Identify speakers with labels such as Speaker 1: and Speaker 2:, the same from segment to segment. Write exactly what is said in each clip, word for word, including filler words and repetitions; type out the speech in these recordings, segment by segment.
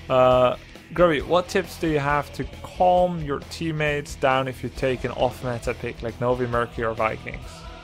Speaker 1: Uh, Grubby, what tips do you have to calm your teammates down if you take an off-meta pick like Novi, Murky or Vikings?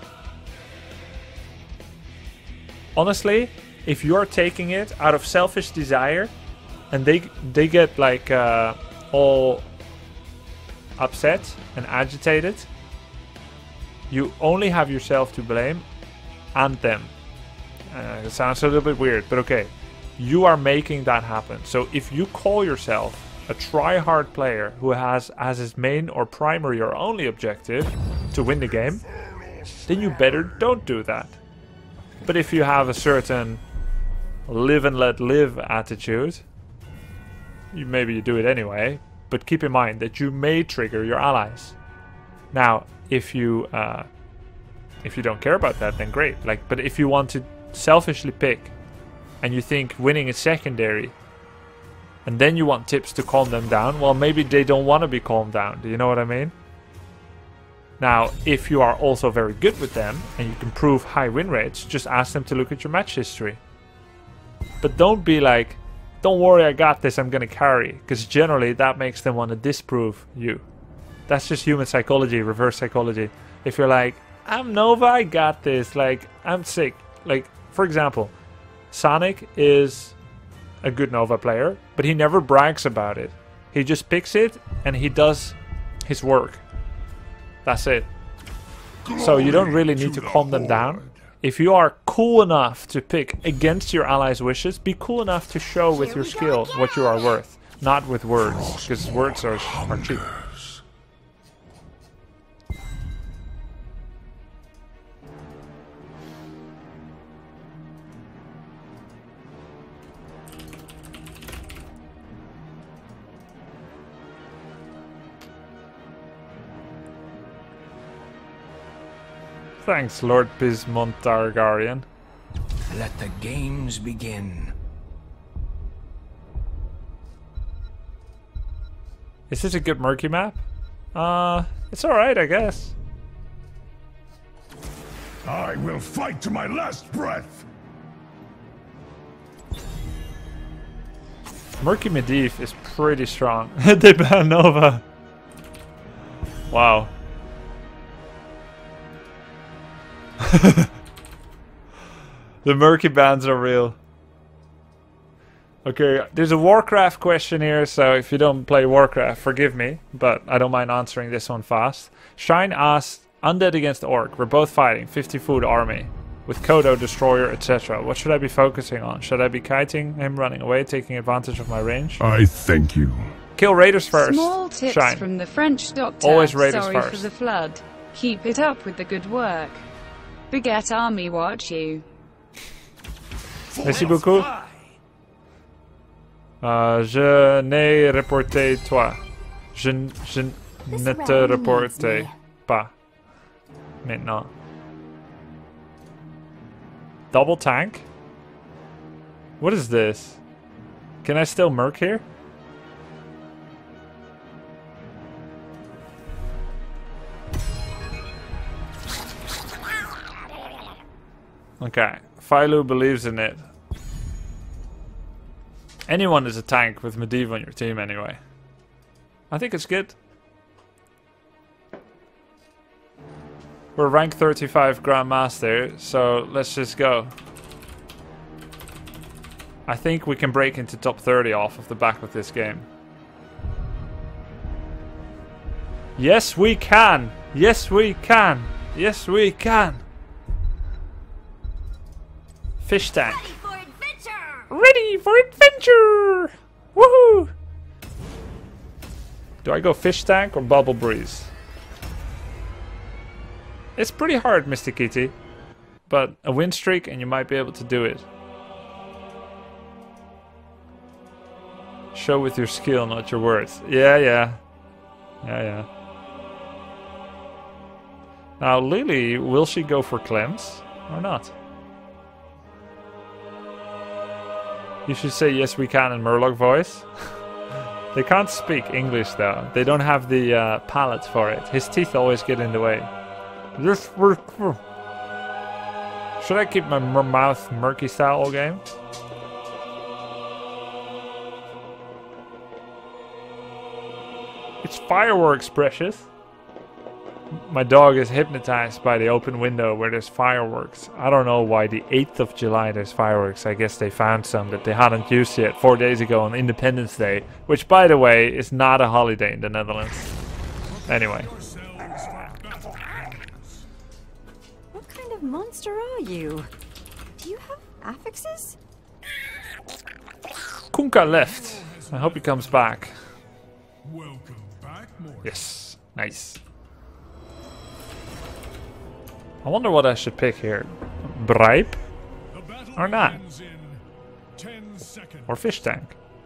Speaker 1: Honestly, if you're taking it out of selfish desire and they they get like uh, all upset and agitated, you only have yourself to blame and them. Uh, it sounds a little bit weird, but okay. You are making that happen. So if you call yourself a try-hard player who has as his main or primary or only objective to win the game, then you better don't do that. But if you have a certain live and let live attitude, you maybe you do it anyway, but keep in mind that you may trigger your allies. Now, if you uh, if you don't care about that, then great. Like, but if you want to selfishly pick and you think winning is secondary, and then you want tips to calm them down, well, maybe they don't want to be calmed down. Do you know what I mean? Now, if you are also very good with them and you can prove high win rates, just ask them to look at your match history. But don't be like, don't worry, I got this, I'm gonna carry, because generally that makes them want to disprove you. That's just human psychology, reverse psychology. If you're like, I'm Nova, I got this, like, I'm sick. Like, for example, Sonic is a good Nova player, but he never brags about it. He just picks it and he does his work. That's it. So you don't really need to calm them down. If you are cool enough to pick against your allies' wishes, be cool enough to show with your skill what you are worth, not with words, because words are, are cheap. Thanks, Lord Pismont Targaryen.
Speaker 2: Let the games begin.
Speaker 1: Is this a good Murky map? Uh, it's alright, I guess.
Speaker 3: I will fight to my last breath.
Speaker 1: Murky Medivh is pretty strong. They ban Nova. Wow. The Murky bans are real. Okay, there's a Warcraft question here, so if you don't play Warcraft, forgive me, but I don't mind answering this one fast. Shine asks, Undead against Orc, we're both fighting, fifty foot army, with Kodo, Destroyer, et cetera. What should I be focusing on? Should I be kiting him, running away, taking advantage of my range?
Speaker 3: I thank you.
Speaker 1: Kill Raiders first.
Speaker 4: Small tips
Speaker 1: Shine.
Speaker 4: from the French doctor.
Speaker 1: Always Raiders
Speaker 4: Sorry
Speaker 1: first.
Speaker 4: for the flood. Keep it up with the good work. Baguette Army watch you.
Speaker 1: Merci beaucoup. Uh, je n'ai reporté toi. Je, je ne te reporte pas. Maintenant. Double tank? What is this? Can I still Merc here? Okay, Philo believes in it. Anyone is a tank with Medivh on your team anyway. I think it's good. We're rank thirty-five Grandmaster, so let's just go. I think we can break into top thirty off of the back of this game. Yes, we can! Yes, we can! Yes, we can! Fish tank.
Speaker 5: Ready for adventure!
Speaker 1: Ready for adventure! Woohoo! Do I go fish tank or bubble breeze? It's pretty hard, Mister Kitty. But a win streak and you might be able to do it. Show with your skill, not your words. Yeah, yeah. Yeah, yeah. Now, Lily, will she go for Clems or not? You should say yes we can in Murloc voice. They can't speak English though. They don't have the uh, palate for it. His teeth always get in the way. Yes, we're... Should I keep my mouth Murky style all game? It's fireworks, precious. My dog is hypnotized by the open window where there's fireworks. I don't know why the eighth of July there's fireworks. I guess they found some that they hadn't used yet four days ago on Independence Day. Which, by the way, is not a holiday in the Netherlands. Anyway.
Speaker 5: What kind of monster are you? Do you have affixes?
Speaker 1: Kunka left. I hope he comes back.
Speaker 3: Welcome back, Murky.
Speaker 1: Yes. Nice. I wonder what I should pick here. Bribe? Or not? Or fish tank?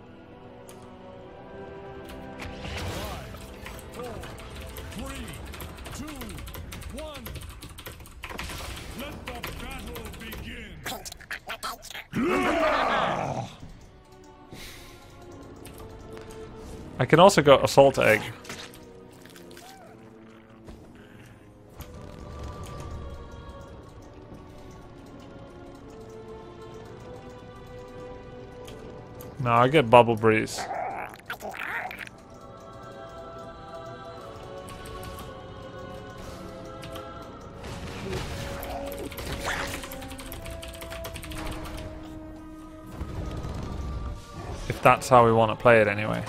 Speaker 3: Five, four, three, two, one. Let the battle begin.
Speaker 1: I can also go assault egg. No, I get bubble breeze. If that's how we want to play it anyway.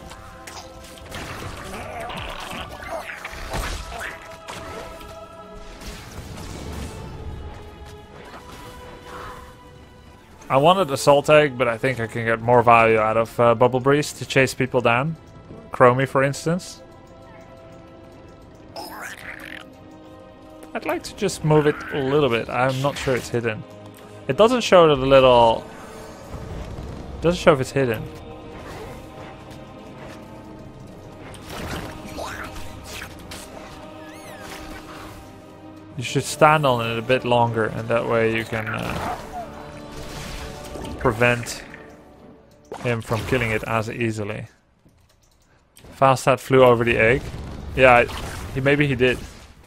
Speaker 1: I wanted Assault Egg, but I think I can get more value out of uh, Bubble Breeze to chase people down. Chromie, for instance. I'd like to just move it a little bit. I'm not sure it's hidden. It doesn't show the little... It doesn't show if it's hidden. You should stand on it a bit longer, and that way you can... Uh, prevent him from killing it as easily. Fasthat flew over the egg. Yeah, he maybe he did.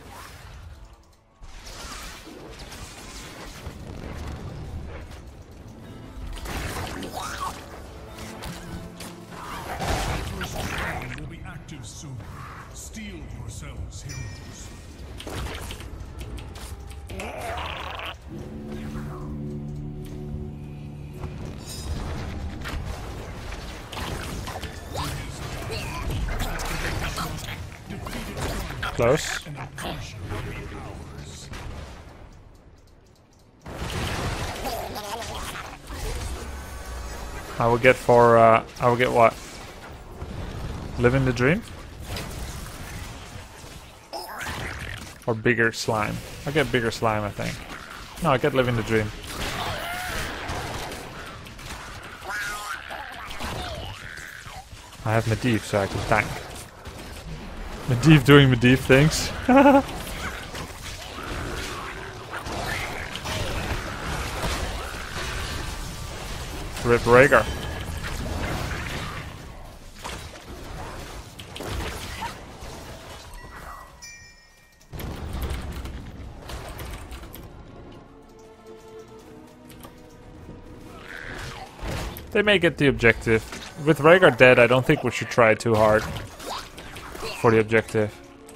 Speaker 3: Will be active soon. Steel yourselves, heroes.
Speaker 1: Close. I will get for, uh, I will get what? Living the dream? Or bigger slime? I get bigger slime, I think. No, I get living the dream. I have Medivh, so I can tank. Medivh doing Medivh things. Rip Rhaegar. They may get the objective. With Rhaegar dead, I don't think we should try too hard for the objective.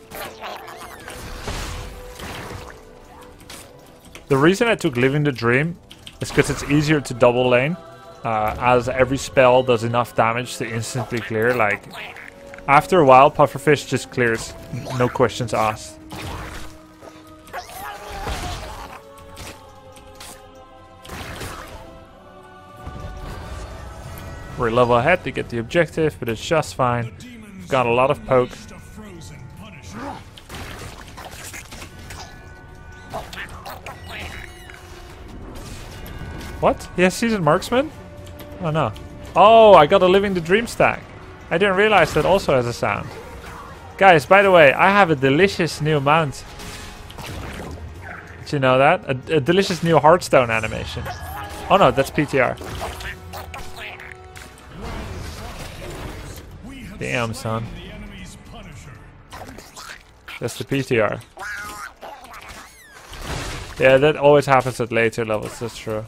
Speaker 1: The reason I took Living the Dream is because it's easier to double lane, uh, as every spell does enough damage to instantly clear. Like, after a while, Pufferfish just clears, no questions asked. We're a level ahead to get the objective, but it's just fine. Got a lot of poke. What? He has Seasoned Marksman? Oh no. Oh, I got a Living the Dream stack. I didn't realize that also has a sound. Guys, by the way, I have a delicious new mount. Did you know that? A, a delicious new Hearthstone animation. Oh no, that's P T R. Damn, son. That's the P T R. Yeah, that always happens at later levels, that's true.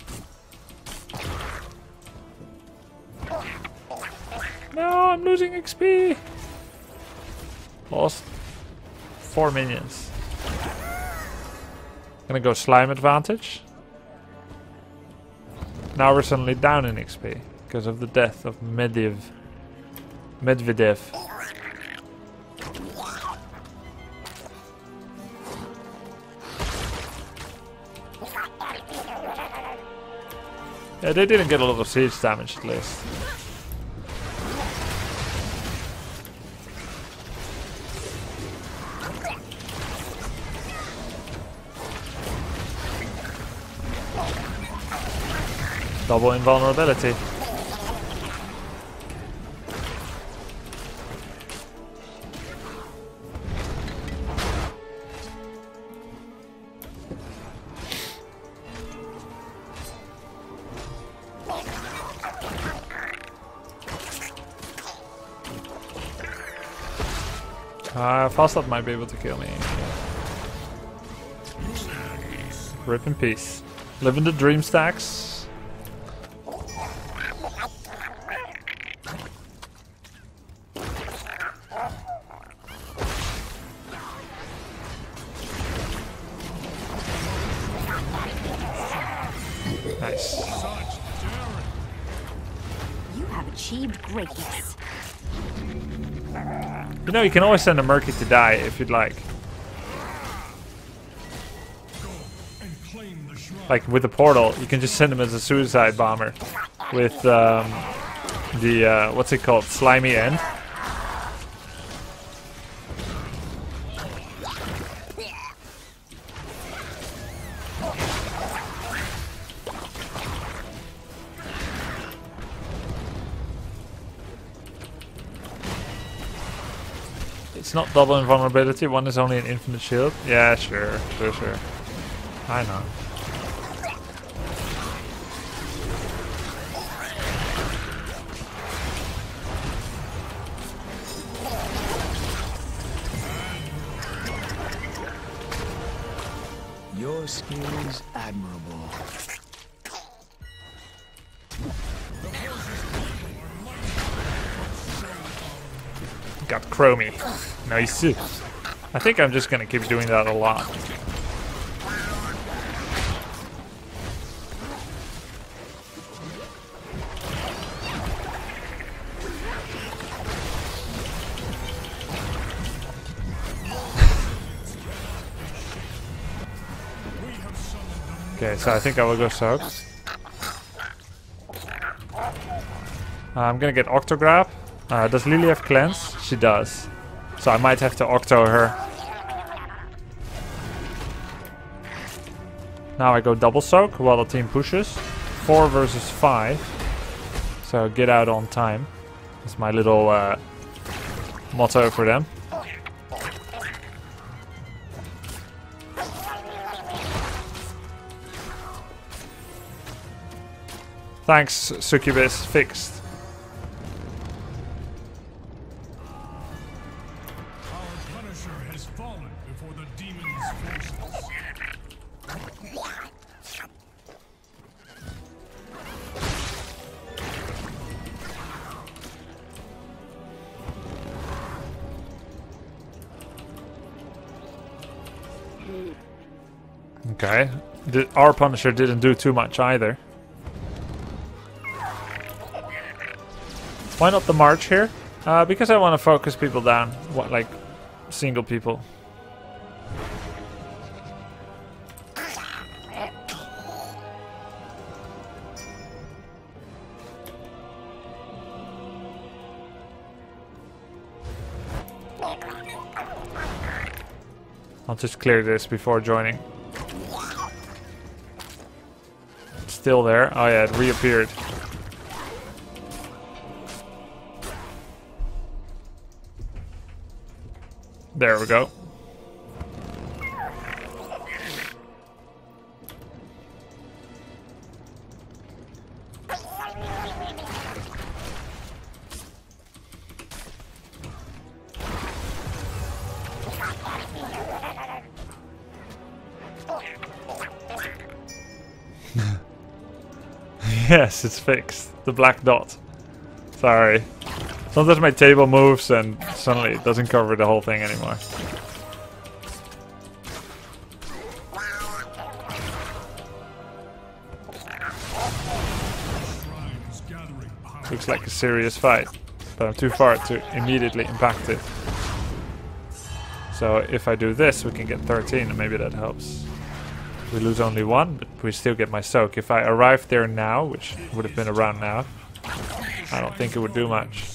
Speaker 1: No, I'm losing X P! Lost four minions. Gonna go slime advantage. Now we're suddenly down in X P because of the death of Medvedev. Medvedev. Yeah, they didn't get a lot of siege damage at least. Double invulnerability. Uh, Falstad might be able to kill me. Rip in peace. Live in the dream stacks. Nice.
Speaker 5: You have achieved greatness.
Speaker 1: You know, you can always send a Murky to die if you'd like. Like with the portal, you can just send him as a suicide bomber with um, the uh, what's it called, slimy end. It's not double invulnerability, one is only an infinite shield. Yeah, sure, sure, sure. I know.
Speaker 2: Your skills admirable.
Speaker 1: Got Chromie. Nice. I think I'm just gonna keep doing that a lot. Okay, so I think I will go soak. Uh, I'm gonna get Octograb. Uh, does Lily have cleanse? She does. So I might have to Octo her. Now I go double soak while the team pushes. Four versus five. So get out on time. That's my little uh, motto for them. Thanks, Succubus. Fixed. Okay, the, our Punisher didn't do too much either. Why not the March here? Uh, because I want to focus people down, what, like single people. I'll just clear this before joining. It's still there. Oh yeah, it reappeared. There we go. Yes, it's fixed. The black dot. Sorry. Sometimes my table moves and suddenly it doesn't cover the whole thing anymore. Looks like a serious fight, but I'm too far to immediately impact it. So if I do this, we can get thirteen, and maybe that helps. We lose only one, but we still get my soak. If I arrive there now, which would have been around now, I don't think it would do much.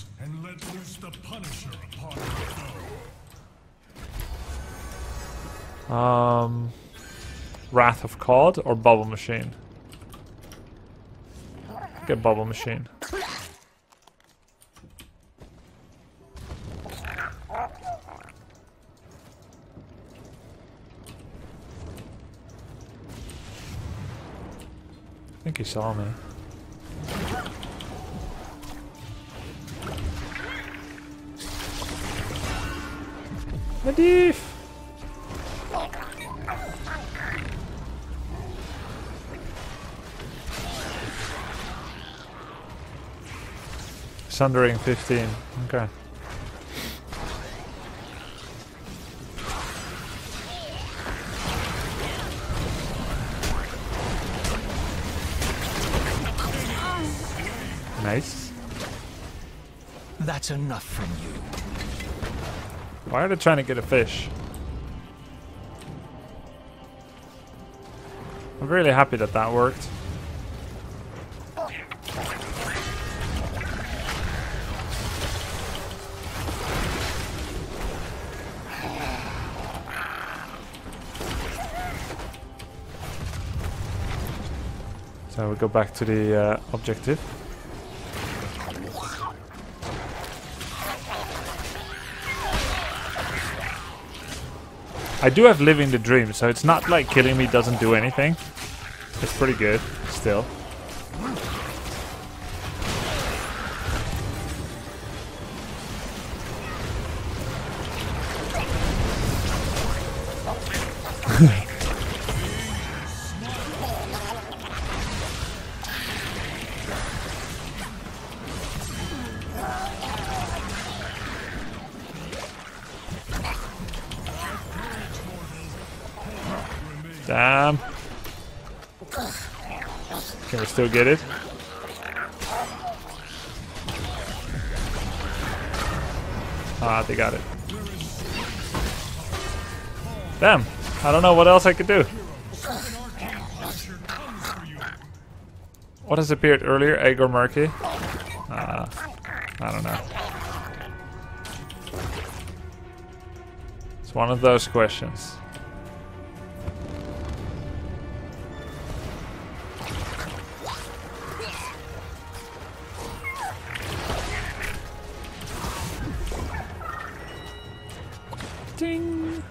Speaker 1: Um, Wrath of Cod or Bubble Machine? Get Bubble Machine. I think he saw me. Medivh! Sundering fifteen. Okay. Nice.
Speaker 2: That's enough from you.
Speaker 1: Why are they trying to get a fish? I'm really happy that that worked. So we go back to the uh, objective. I do have Living the Dream, so it's not like killing me doesn't do anything. It's pretty good, still. Damn. Can we still get it? Ah, they got it. Damn. I don't know what else I could do. What has appeared earlier? Egg or Murky? Uh, I don't know. It's one of those questions. Ding.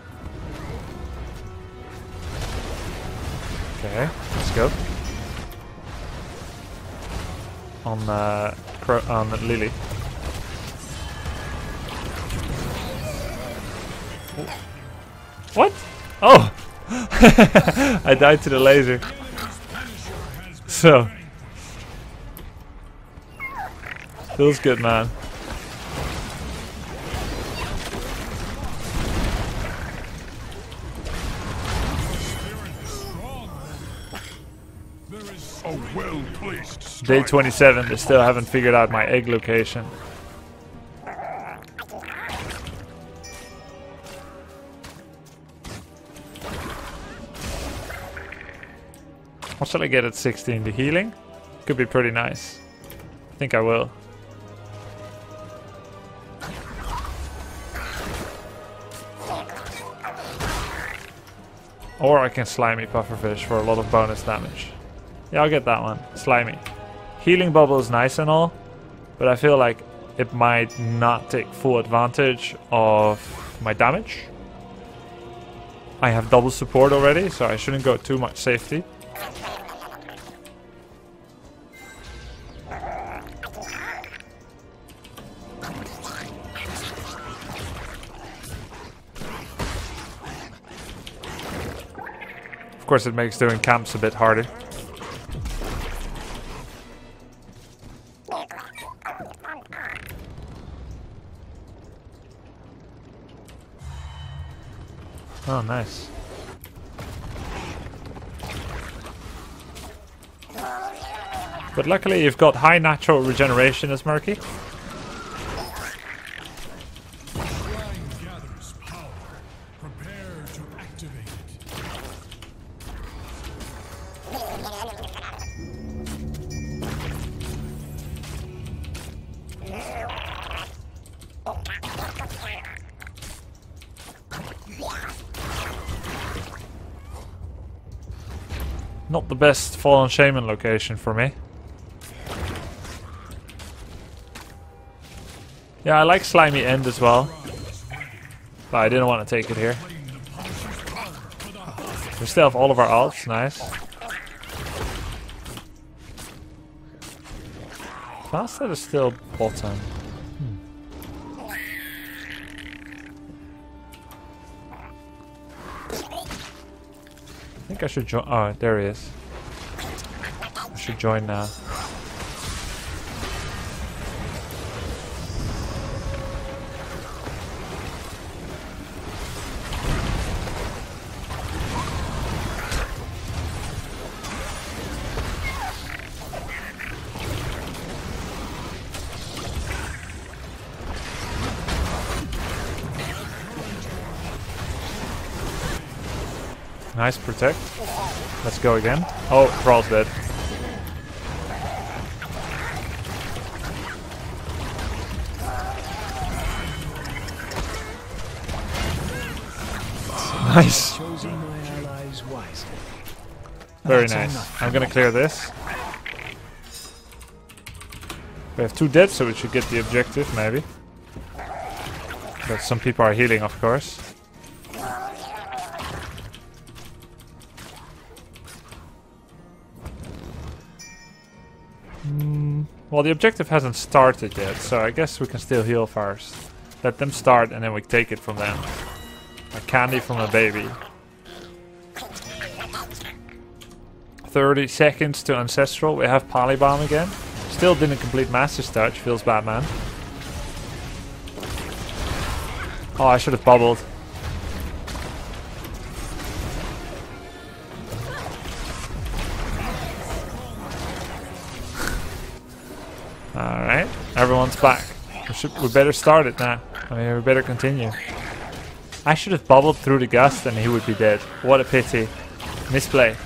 Speaker 1: Okay, let's go. On uh, Cro on Lily. What? Oh! I died to the laser. So. Feels good, man.
Speaker 3: A well-placed
Speaker 1: Day twenty-seven, they still haven't figured out my egg location. What shall I get at sixteen? The healing? Could be pretty nice. I think I will. Or I can slimy pufferfish for a lot of bonus damage. Yeah, I'll get that one. Slimy. Healing bubble is nice and all, but I feel like it might not take full advantage of my damage. I have double support already, so I shouldn't go too much safety. Of course, it makes doing camps a bit harder. Oh, nice. But luckily you've got high natural regeneration as Murky.
Speaker 3: Shrine gathers power. Prepare to activate it.
Speaker 1: Not the best Fallen Shaman location for me. Yeah, I like Slimy End as well. But I didn't want to take it here. We still have all of our alts, nice. Fastset is still bottom. Hmm. I think I should join. Oh, there he is. I should join now. Nice protect. Let's go again. Oh, Thrall's dead. Nice.
Speaker 2: Choosing my allies wisely.
Speaker 1: Very
Speaker 2: That's
Speaker 1: nice.
Speaker 2: enough.
Speaker 1: I'm gonna clear this. We have two dead, so we should get the objective, maybe. But some people are healing, of course. Mm, well, the objective hasn't started yet, so I guess we can still heal first. Let them start, and then we take it from them. Like candy from a baby. thirty seconds to Ancestral. We have Polybomb again. Still didn't complete Master's Touch. Feels bad, man. Oh, I should have bubbled. Alright, everyone's back. We, should, we better start it now. I mean, we better continue. I should have bubbled through the gust and he would be dead. What a pity. Misplay.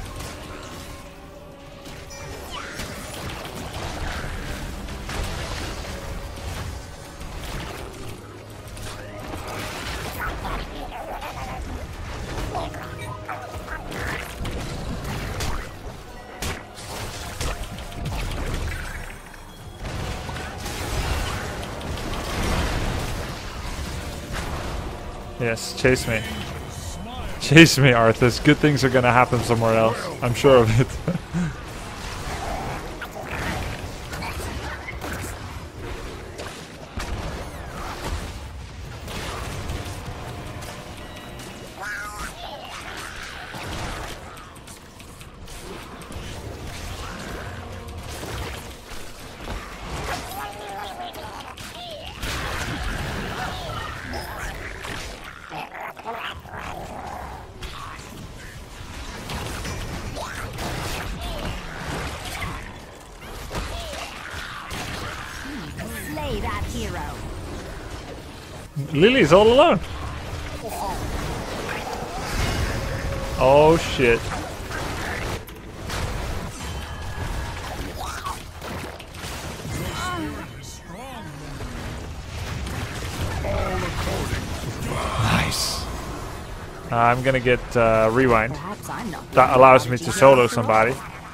Speaker 1: Yes, chase me. Chase me, Arthas. Good things are gonna happen somewhere else. I'm sure of it.
Speaker 5: Slay that hero.
Speaker 1: Lily's all alone. Oh shit. Nice. Uh, I'm gonna get uh, rewind.
Speaker 5: Perhaps I'm not.
Speaker 1: That allows me to solo somebody.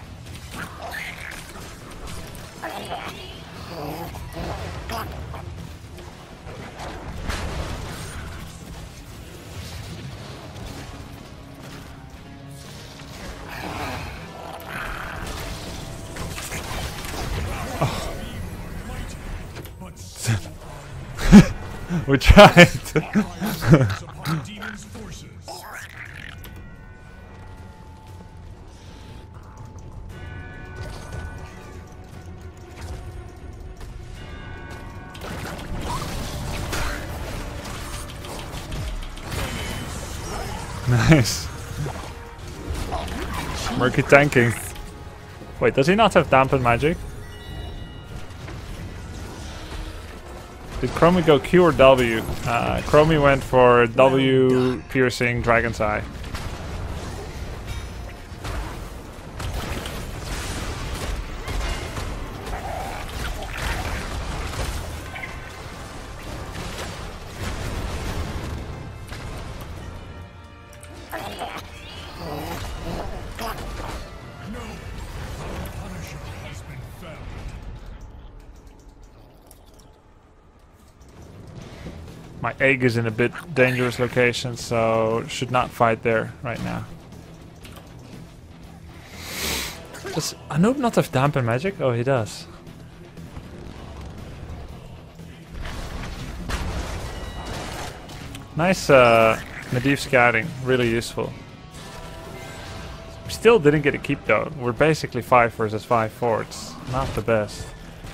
Speaker 1: We tried. Nice. Murky tanking. Wait, does he not have dampen magic? Did Chromie go Q or W? Uh, Chromie went for W piercing Dragon's Eye. My egg is in a bit dangerous location, so should not fight there right now. Does Anoop not have dampen magic? Oh, he does. Nice uh, Medivh scouting, really useful. We still didn't get a keep though. We're basically five versus five forts. Not the best.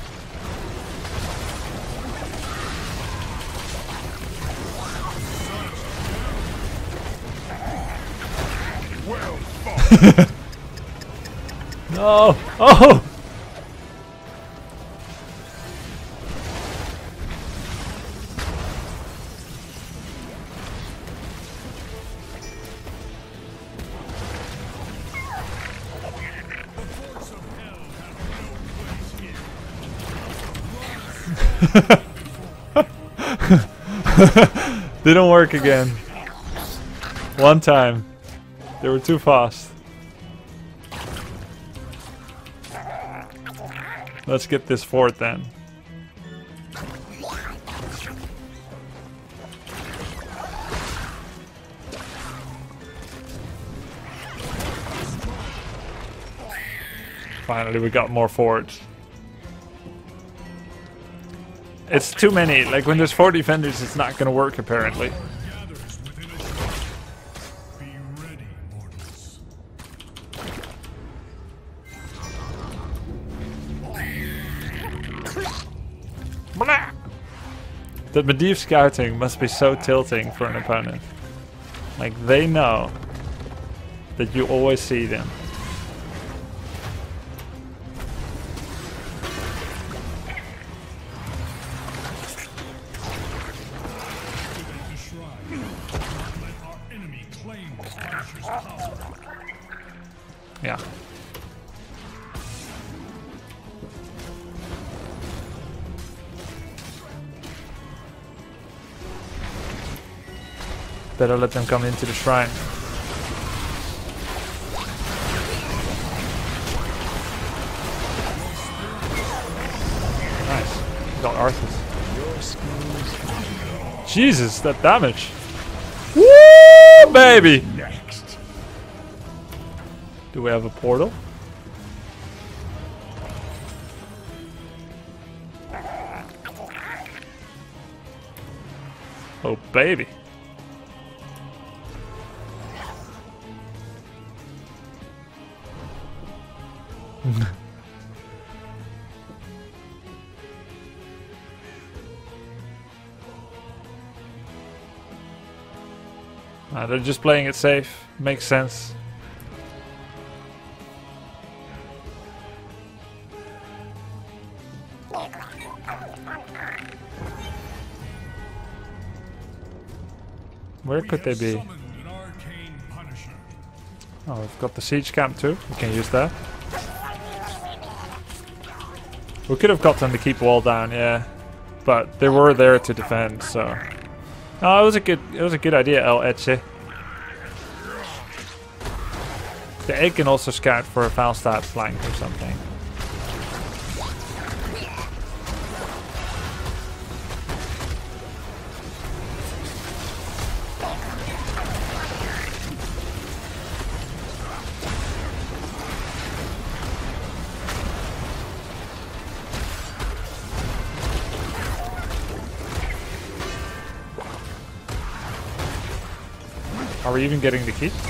Speaker 1: No! Oh! Didn't work again. One time. They were too fast. Let's get this fort then. Finally, we got more forts. It's too many. Like when there's four defenders, it's not gonna work apparently. The Medivh scouting must be so tilting for an opponent. Like they know that you always see them. Yeah. Better let them come into the shrine. Nice. Got Arthas. Jesus, that damage. Woo, baby! Next. Do we have a portal? Oh, baby. uh, they're just playing it safe. Makes sense. Where could they be? Oh, we've got the siege camp too. We can use that. We could have got them to keep wall down, yeah, but they were there to defend. So, oh, it was a good, it was a good idea, El Etche. The egg can also scout for a Falstad flank or something. Are we even getting the keep?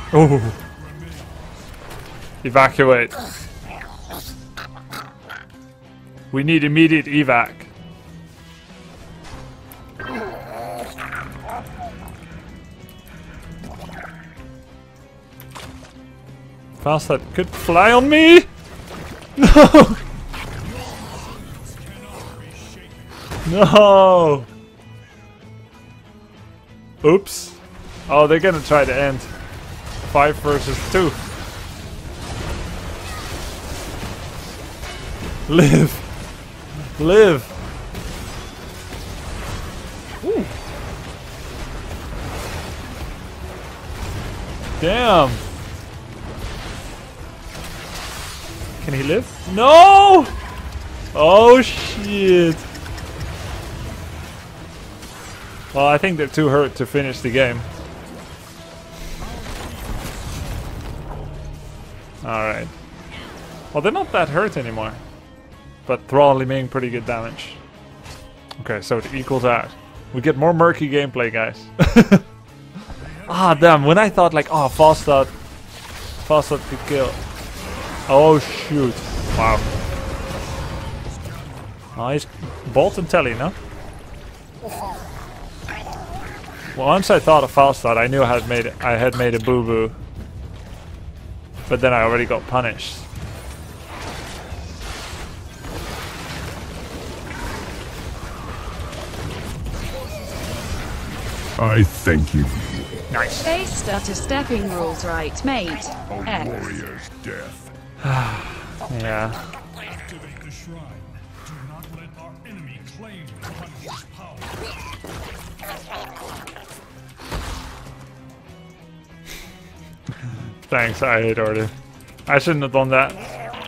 Speaker 1: Ooh. Evacuate. We need immediate evac. Falstad could fly on me! No! No! Oops. Oh, they're gonna try to end. Five versus two. Live! Live! Ooh. Damn! Can he live? No! Oh shit! Well, I think they're too hurt to finish the game. Alright. Well, they're not that hurt anymore. But Thrall doing pretty good damage. Okay, so it equals out. We get more murky gameplay, guys. Ah, damn. When I thought like, oh, Falstad, Falstad could kill. Oh, shoot. Wow. Oh, he's Bolt and Telly, no? Well, once I thought of Falstad, I knew I had made I had made a boo-boo. But then I already got punished.
Speaker 3: I thank you.
Speaker 1: Nice.
Speaker 4: They stutter stepping rules right, mate.
Speaker 3: A
Speaker 4: X.
Speaker 3: warrior's death.
Speaker 1: Yeah.
Speaker 3: Activate the shrine. Do not let our enemy claim the Punisher's power.
Speaker 1: Thanks, I hate order. I shouldn't have done that.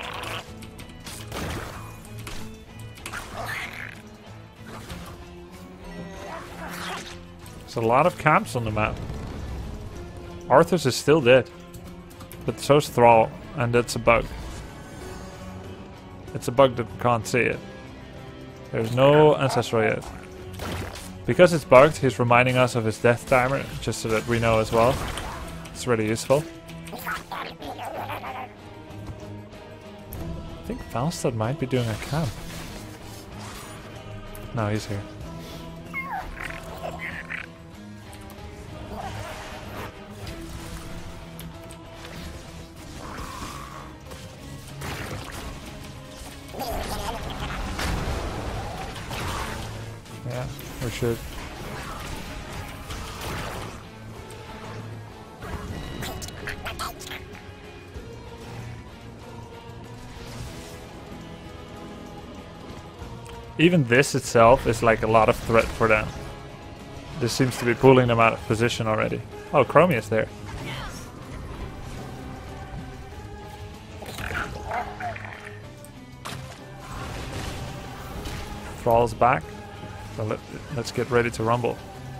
Speaker 1: There's a lot of camps on the map. Arthur's is still dead. But so's Thrall, and that's a bug. It's a bug that we can't see it. There's no Ancestral yet. Because it's bugged, he's reminding us of his death timer, just so that we know as well. It's really useful. I think Falstad might be doing a camp. No, he's here. Yeah, we should. Even this itself is like a lot of threat for them. This seems to be pulling them out of position already. Oh, Chromie is there. Thrall's back. So let, let's get ready to rumble.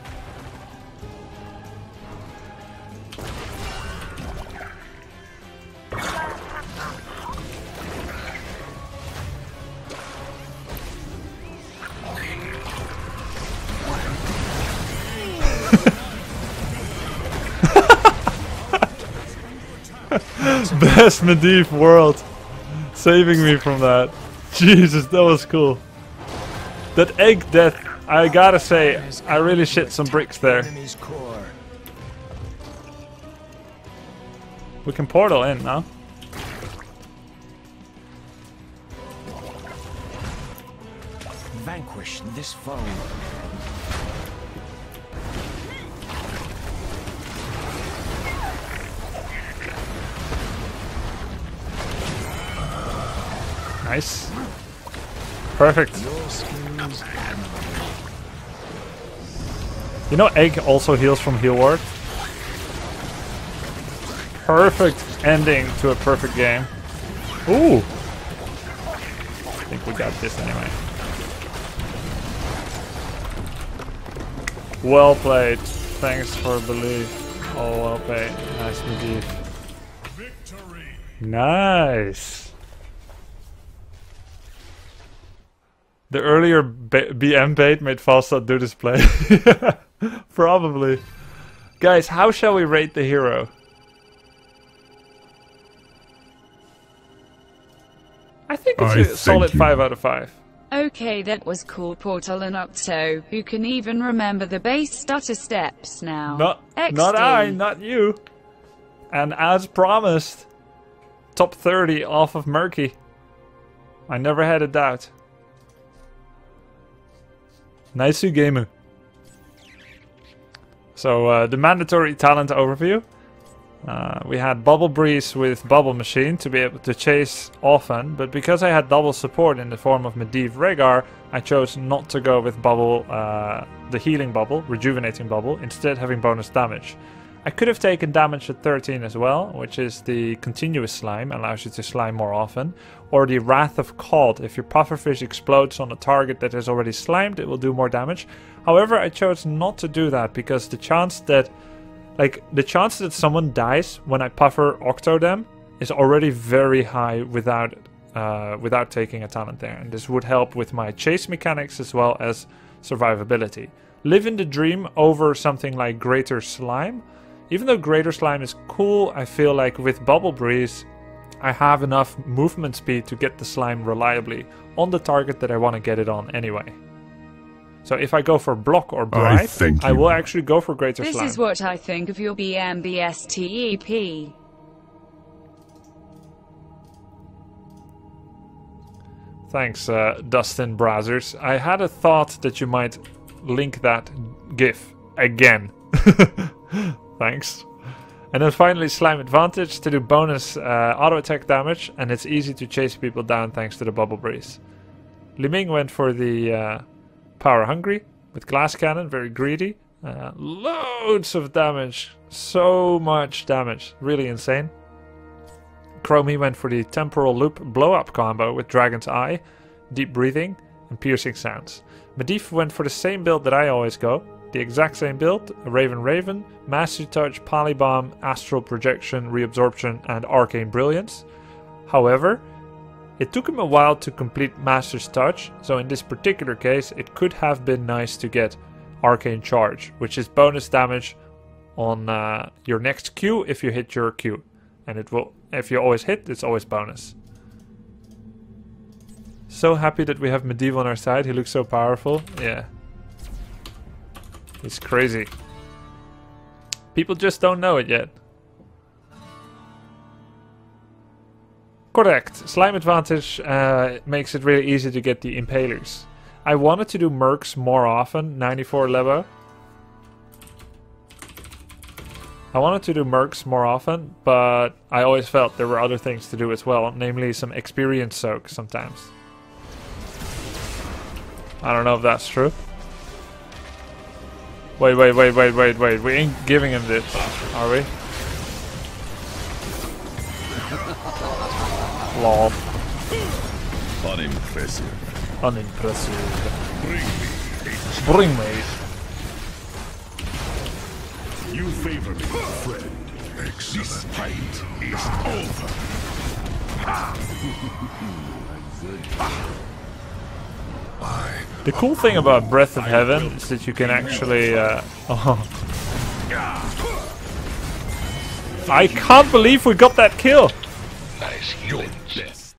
Speaker 1: Best Medivh world. Saving me from that. Jesus, that was cool. That egg death, I gotta say, I really shit some bricks there. We can portal in now.
Speaker 2: Vanquish this foe.
Speaker 1: Nice. Perfect. You know, egg also heals from heal ward. Perfect ending to a perfect game. Ooh. I think we got this anyway. Well played. Thanks for belief. Oh, well played. Nice Medivh.
Speaker 3: Victory.
Speaker 1: Nice. The earlier B M bait made Falstad do this play. Probably. Guys, how shall we rate the hero? think it's
Speaker 6: I
Speaker 1: a
Speaker 6: thank
Speaker 1: solid
Speaker 6: you.
Speaker 1: five out of five.
Speaker 4: Okay, that was cool. Portal and Octo, who can even remember the base stutter steps now.
Speaker 1: Not,
Speaker 4: X D.
Speaker 1: not I, not you. And as promised, top thirty off of Murky. I never had a doubt. Nice game. So uh, the mandatory talent overview. Uh, we had Bubble Breeze with Bubble Machine to be able to chase often, but because I had double support in the form of Medivh Rhaegar, I chose not to go with Bubble, uh, the Healing Bubble, Rejuvenating Bubble, instead having bonus damage. I could have taken damage at thirteen as well, which is the Continuous Slime, allows you to slime more often, or the Wrath of Cod. If your pufferfish explodes on a target that is already slimed, it will do more damage. However, I chose not to do that because the chance that Like, the chance that someone dies when I puffer Octo them is already very high without uh, without taking a talent there. And this would help with my chase mechanics as well as survivability. Live in the Dream over something like Greater Slime. Even though Greater Slime is cool, I feel like with Bubble Breeze, I have enough movement speed to get the slime reliably on the target that I want to get it on anyway. So if I go for Block or Bribe,
Speaker 6: I, thank
Speaker 1: I
Speaker 6: you.
Speaker 1: will actually go for Greater
Speaker 4: This
Speaker 1: Slime.
Speaker 4: is what I think of your B M B S T E P.
Speaker 1: Thanks, uh, Dustin Brazzers. I had a thought that you might link that GIF again. Thanks. And then finally Slime Advantage to do bonus uh, auto attack damage, and it's easy to chase people down thanks to the Bubble Breeze. Li Ming went for the uh, Power Hungry with Glass Cannon, very greedy. Uh, loads of damage, so much damage, really insane. Chromie went for the Temporal Loop Blow Up combo with Dragon's Eye, Deep Breathing, and Piercing Sounds. Medivh went for the same build that I always go, the exact same build, Raven Raven, Mastery Touch, Polybomb, Astral Projection, Reabsorption, and Arcane Brilliance. However, it took him a while to complete Master's Touch, so in this particular case it could have been nice to get Arcane Charge, which is bonus damage on uh, your next Q if you hit your Q. And it will, if you always hit, it's always bonus. So happy that we have Medivh on our side, he looks so powerful. Yeah. He's crazy. People just don't know it yet. Correct. Slime Advantage uh, makes it really easy to get the Impalers. I wanted to do Mercs more often, ninety-four level. I wanted to do Mercs more often, but I always felt there were other things to do as well, namely some Experience Soak sometimes. I don't know if that's true. Wait, wait, wait, wait, wait, wait. We ain't giving him this, are we? Lol.
Speaker 6: Unimpressive.
Speaker 1: Unimpressive.
Speaker 6: Bring me.
Speaker 1: Bring me.
Speaker 6: You favor me, friend. This fight is over.
Speaker 1: The cool thing about Breath of Heaven is that you can actually... Uh, oh. I can't believe we got that kill!
Speaker 6: Nice healing.